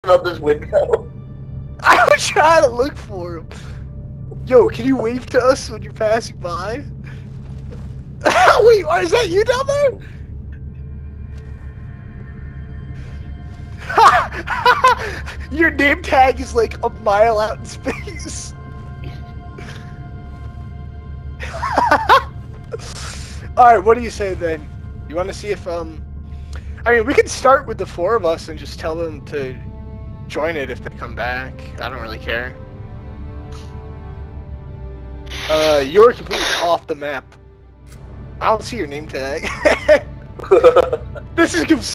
out this window. I was trying to look for him. Yo, can you wave to us when you're passing by? Wait, is that you down there? Your name tag is like a mile out in space. Alright, what do you say then? You want to see if, I mean, we could start with the 4 of us and just tell them to join it if they come back. I don't really care. You're completely off the map. I don't see your name tag. This is